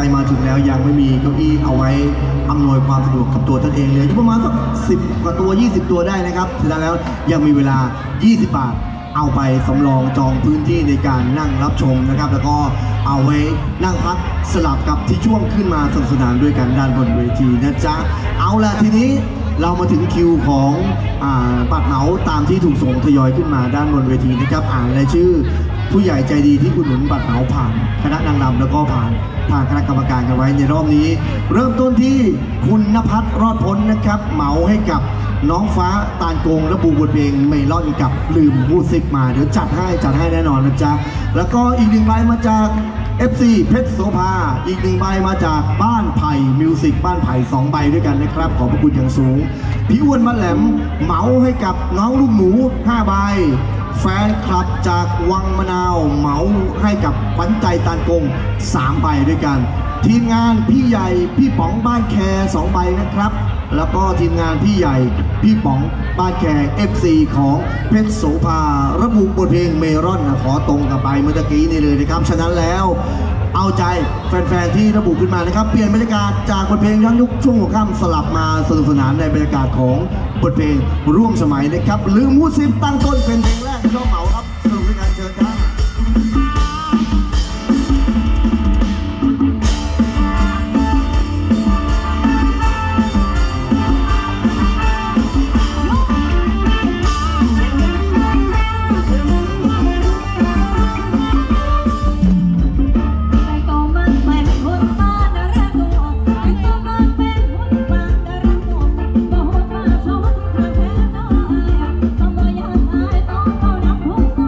มาถึงแล้วยังไม่มีเก้าอี้เอาไว้อำนวยความสะดวกกับตัวท่านเองเลยอยู่ประมาณสัก10 กว่าตัว20 ตัวได้นะครับฉะนั้นแล้วยังมีเวลา20 บาทเอาไปสำรองจองพื้นที่ในการนั่งรับชมนะครับแล้วก็เอาไว้นั่งพักสลับกับที่ช่วงขึ้นมาสนุกสนานด้วยกันด้านบนเวทีนะจ๊ะเอาละทีนี้เรามาถึงคิวของบัตรเหมาตามที่ถูกส่งทยอยขึ้นมาด้านบนเวทีนะครับอ่านรายชื่อผู้ใหญ่ใจดีที่อุดหนุนบัตรเหมาผ่านคณะนางรำแล้วก็ผ่านทางคณะกรรมการกันไว้ในรอบนี้เริ่มต้นที่คุณณภัทรรอดพ้นนะครับเหมาให้กับน้องฟ้าตาลโกงระบุบทเพลงเมลอนกับลืมพูดซิกมาเดี๋ยวจัดให้แน่นอนนะจ๊ะแล้วก็อีก1 ใบมาจาก FC เพชรโสภาอีก1 ใบมาจากบ้านไผ่มิวสิกบ้านไผ่2 ใบด้วยกันนะครับขอบพระคุณอย่างสูงพี่อ้วนมะแหลมเหมาให้กับน้องลูกหมู5 ใบแฟนคลับจากวังมะนาวเหมาให้กับขวัญใจตาลโกง3 ใบด้วยกันทีมงานพี่ใหญ่พี่ป๋องบ้านแค2 ใบนะครับแล้วก็ทีมงานพี่ใหญ่พี่ป๋องบ้านแค FC ของเพชรโสภาระบุบทเพลงเมลอนขอตรงกับไปเมื่อกี้นี่เลยนะครับฉะนั้นแล้วเอาใจแฟนๆที่ระบุขึ้นมานะครับเปลี่ยนบรรยากาศจากบทเพลงย้อนยุคช่วงหัวค่ำสลับมาสนุกสนานในบรรยากาศของบทเพลงร่วมสมัยนะครับลืมพูดซิตั้งต้นเป็นเพลงแรกที่เราเหมาครับสนุกด้วยกันเชิญครับ Hãy subscribe cho kênh Ghiền Mì Gõ để không bỏ lỡ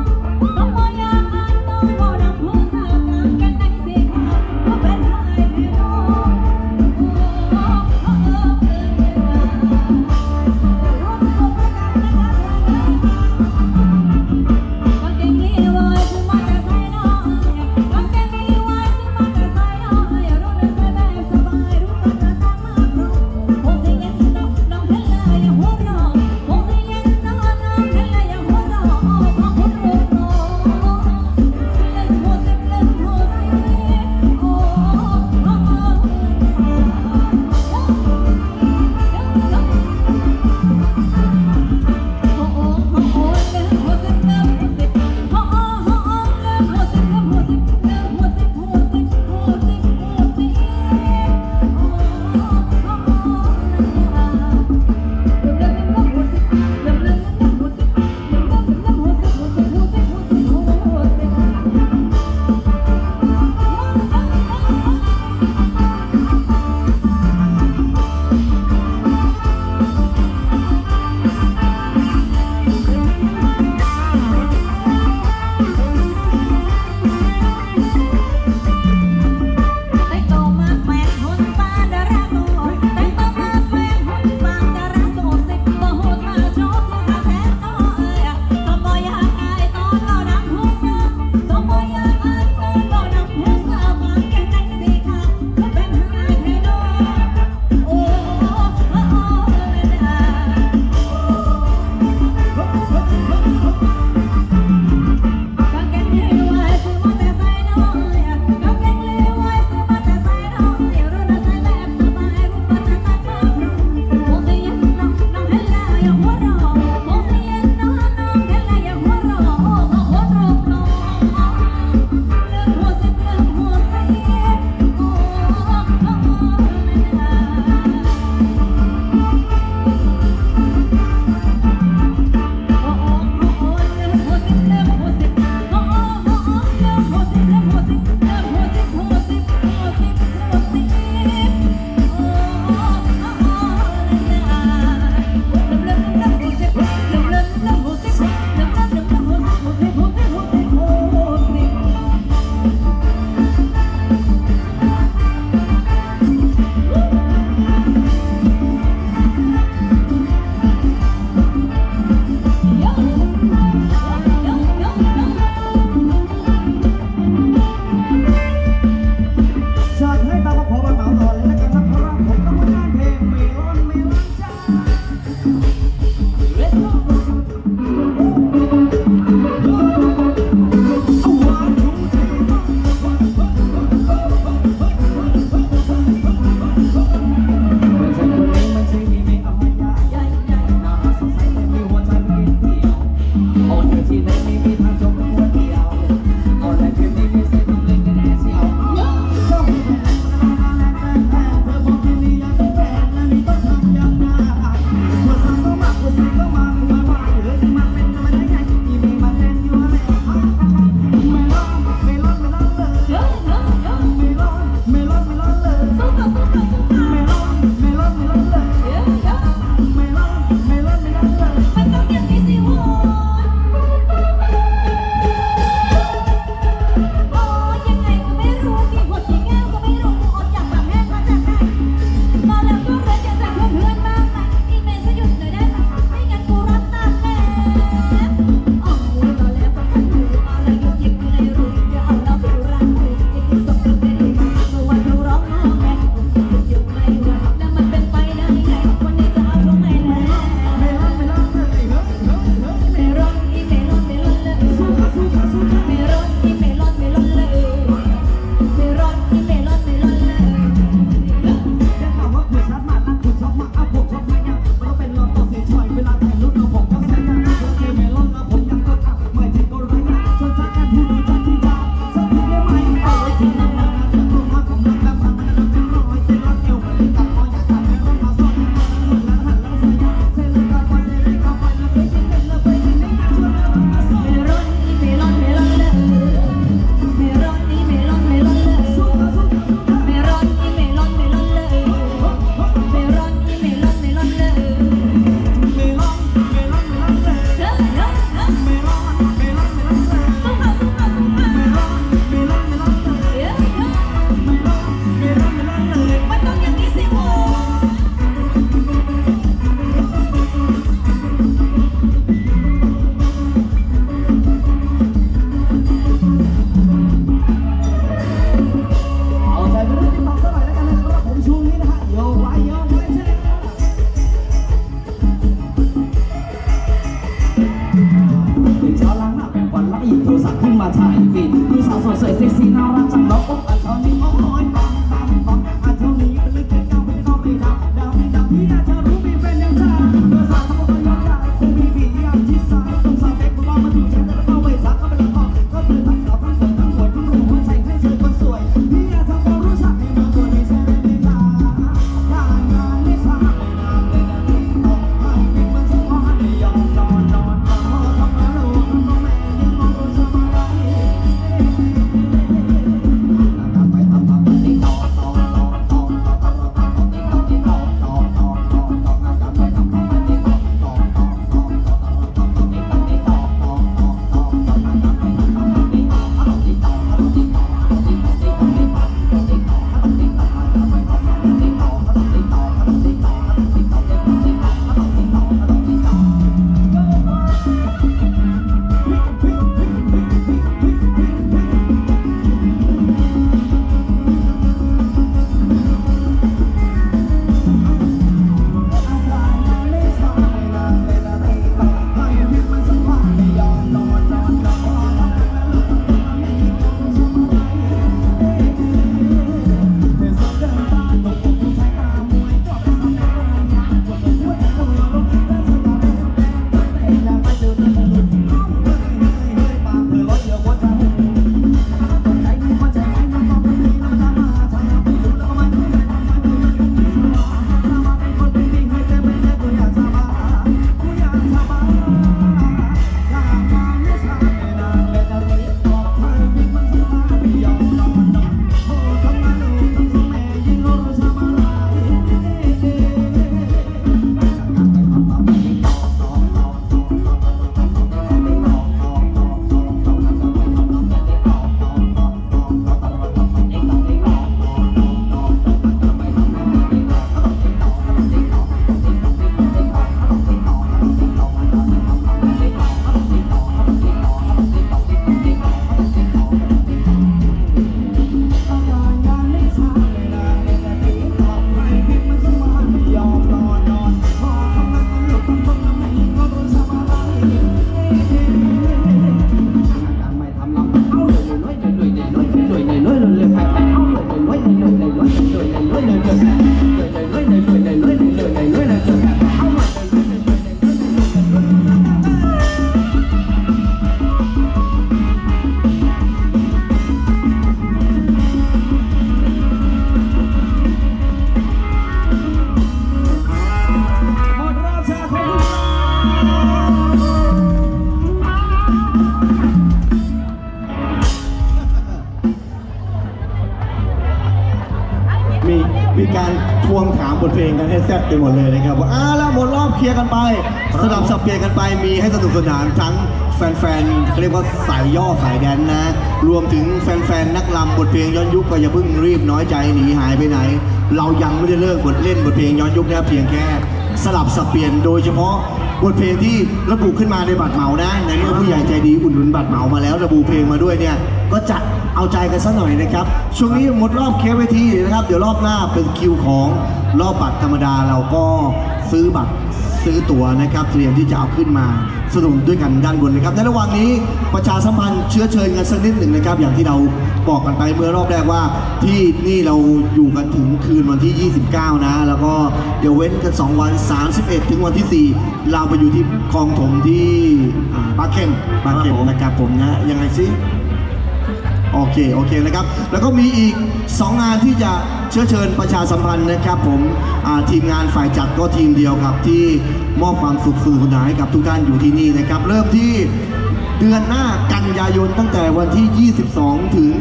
มีการทวงถามบทเพลงกันให้แซ่บไปหมดเลยนะครับว่าแล้วหมดรอบเคลียร์กันไปสลับสับเปลี่ยนกันไปมีให้สนุกสนานทั้งแฟนๆเขาเรียกว่าสายย่อสายแดนนะรวมถึงแฟนๆนักรำบทเพลงย้อนยุคก็อย่าเพิ่งรีบน้อยใจหนีหายไปไหนเรายังไม่ได้เลิกเล่นบทเพลงย้อนยุคนะเพียงแค่สลับสับเปลี่ยนโดยเฉพาะบทเพลงที่ระบุขึ้นมาในบัตรเหมานะในเมื่อผู้ใหญ่ใจดีอุดหนุนบัตรเหมามาแล้วระบุเพลงมาด้วยเนี่ยก็จัดเอาใจกันสักหน่อยนะครับช่วงนี้หมดรอบเคสเวทีนะครับเดี๋ยวรอบหน้าเป็นคิวของรอบบัตรธรรมดาเราก็ซื้อบัตรซื้อตั๋วนะครับเตรียมที่จะเอาขึ้นมาสนุกด้วยกันด้านบนนะครับในระหว่างนี้ประชาสัมพันธ์เชื้อเชิญกันสักนิดหนึ่งนะครับอย่างที่เราบอกกันไปเมื่อรอบแรกว่าที่นี่เราอยู่กันถึงคืนวันที่ 29 นะแล้วก็เดี๋ยวเว้นกัน2 วัน 31 ถึงวันที่ 4เราไปอยู่ที่คลองถมที่ปากเข็มนะครับผมนะยังไงซิโอเคนะครับแล้วก็มีอีก2 งานที่จะเชื้อเชิญประชาสัมพันธ์นะครับผมทีมงานฝ่ายจัดก็ทีมเดียวครับที่มอบความสุขสนุกสนานให้กับทุกท่านอยู่ที่นี่นะครับเริ่มที่เดือนหน้ากันยายนตั้งแต่วันที่ 22 ถึง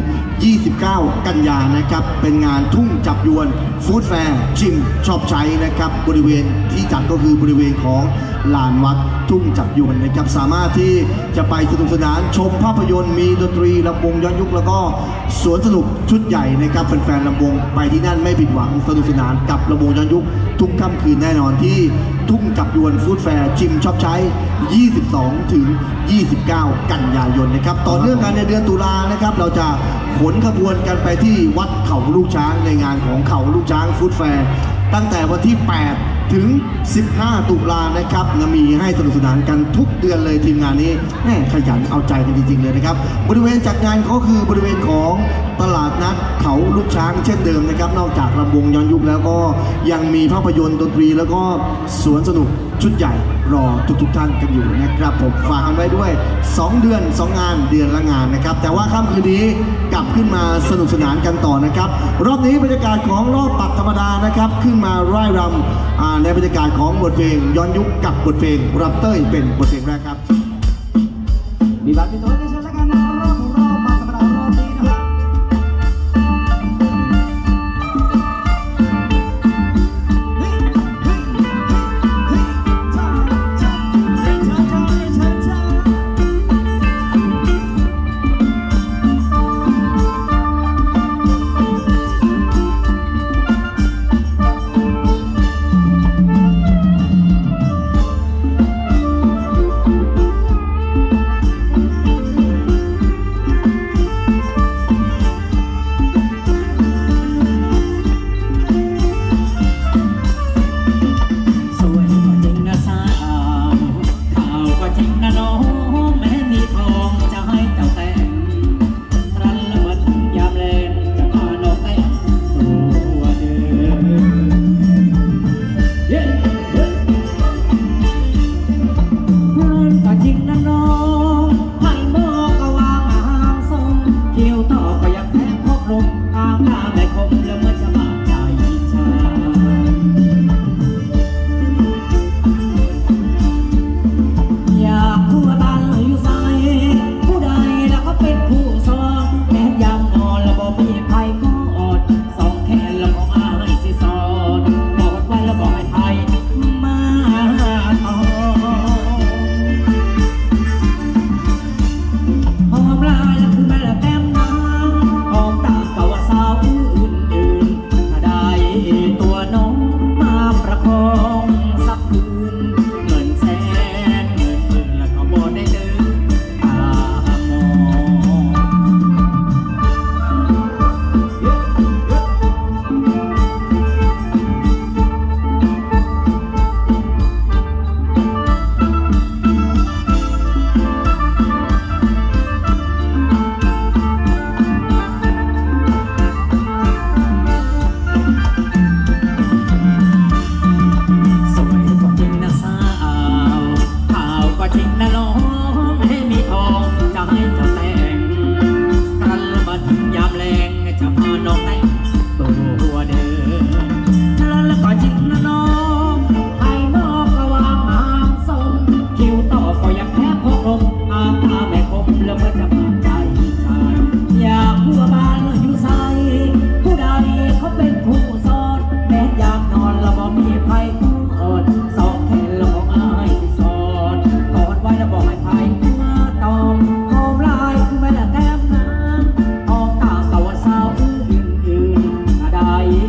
29 กันยานะครับเป็นงานทุ่งจับยวนฟู้ดแฟร์ชิมชอบใช้นะครับบริเวณที่จัดก็คือบริเวณของลานวัดทุ่งจับยวนนะครับสามารถที่จะไปสนุกสนานชมภาพยนตร์มีดนตรีลำวงย้อนยุคแล้วก็สวนสนุกชุดใหญ่นะครับแฟนๆลำวงไปที่นั่นไม่ผิดหวังสนุกสนานกับลำวงย้อนยุคทุกค่ำคืนแน่นอนที่ทุ่งจับยวนฟู้ดแฟร์ชิมชอบใช้ 22 ถึง 29 กันยายนนะครับต่อเนื่องกันในเดือนตุลานะครับเราจะขนขบวนกันไปที่วัดเขาลูกช้างในงานของเขาลูกช้างฟู้ดแฟร์ตั้งแต่วันที่ 8 ถึง 15 ตุลานะครับมีให้สนุกสนานกันทุกเดือนเลยทีมงานนี้ขยันเอาใจกันจริงๆเลยนะครับบริเวณจัดงานก็คือบริเวณของตลาดนัดเขาลูกช้างเช่นเดิมนะครับนอกจากลำวงย้อนยุคแล้วก็ยังมีภาพยนตร์ดนตรีแล้วก็สวนสนุกชุดใหญ่รอทุกท่านกันอยู่นะครับผมฝากกันไว้ด้วย2 เดือน 2 งานเดือนละงานนะครับแต่ว่าค่ำคืนนี้กลับขึ้นมาสนุกสนานกันต่อนะครับรอบนี้บรรยากาศของรอบบัตรธรรมดานะครับขึ้นมาร่ายรำในบรรยากาศของบทเพลงย้อนยุคกับบทเพลงรับเต้ยเป็นบทเพลงแรกครับมีบัตรมีตัวให้เชิญแล้วกันนะรอบบัตรธรรมดารอบนี้นะครับ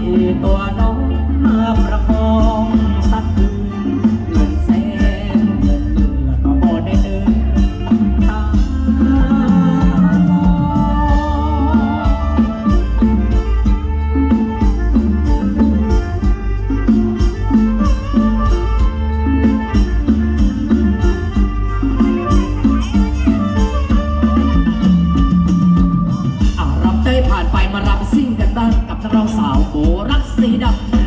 ตัวน้องมาประคองสักคืนเงินแสนเงินหมื่นแล้วก็บ่ได้เดินตามรับได้ผ่านไปมารับซิ่งกันบ้างกับนักร้องสาวโบรักสีดำ